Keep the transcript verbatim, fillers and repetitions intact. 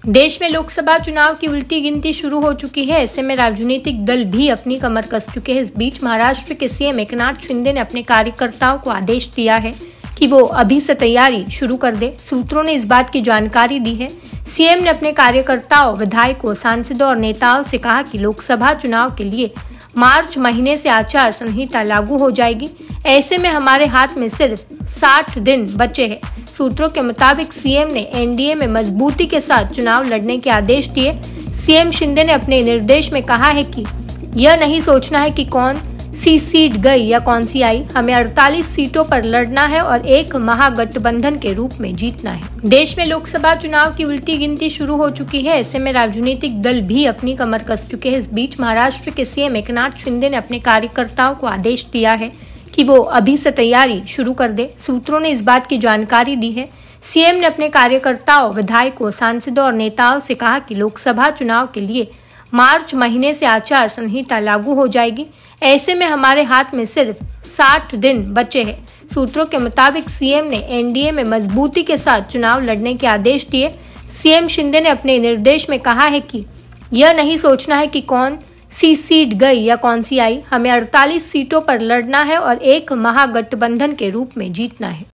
देश में लोकसभा चुनाव की उल्टी गिनती शुरू हो चुकी है। ऐसे में राजनीतिक दल भी अपनी कमर कस चुके हैं। इस बीच महाराष्ट्र के सीएम एकनाथ शिंदे ने अपने कार्यकर्ताओं को आदेश दिया है कि वो अभी से तैयारी शुरू कर दे। सूत्रों ने इस बात की जानकारी दी है। सीएम ने अपने कार्यकर्ताओं, विधायकों, सांसदों और नेताओं से कहा कि लोकसभा चुनाव के लिए मार्च महीने से आचार संहिता लागू हो जाएगी। ऐसे में हमारे हाथ में सिर्फ साठ दिन बचे हैं। सूत्रों के मुताबिक सीएम ने एनडीए में मजबूती के साथ चुनाव लड़ने के आदेश दिए। सीएम शिंदे ने अपने निर्देश में कहा है कि यह नहीं सोचना है कि कौन सी सीट गई या कौन सी आई। हमें अड़तालीस सीटों पर लड़ना है और एक महागठबंधन के रूप में जीतना है। देश में लोकसभा चुनाव की उल्टी गिनती शुरू हो चुकी है। ऐसे में राजनीतिक दल भी अपनी कमर कस चुके हैं। इस बीच महाराष्ट्र के सीएम एकनाथ शिंदे ने अपने कार्यकर्ताओं को आदेश दिया है कि वो अभी से तैयारी शुरू कर दे। सूत्रों ने इस बात की जानकारी दी है। सीएम ने अपने कार्यकर्ताओं, विधायकों, सांसदों और नेताओं से कहा कि लोकसभा चुनाव के लिए मार्च महीने से आचार संहिता लागू हो जाएगी। ऐसे में हमारे हाथ में सिर्फ साठ दिन बचे हैं। सूत्रों के मुताबिक सीएम ने एनडीए में मजबूती के साथ चुनाव लड़ने के आदेश दिए। सीएम शिंदे ने अपने निर्देश में कहा है कि यह नहीं सोचना है कि कौन सी सीट गई या कौन सी आई। हमें अड़तालीस सीटों पर लड़ना है और एक महागठबंधन के रूप में जीतना है।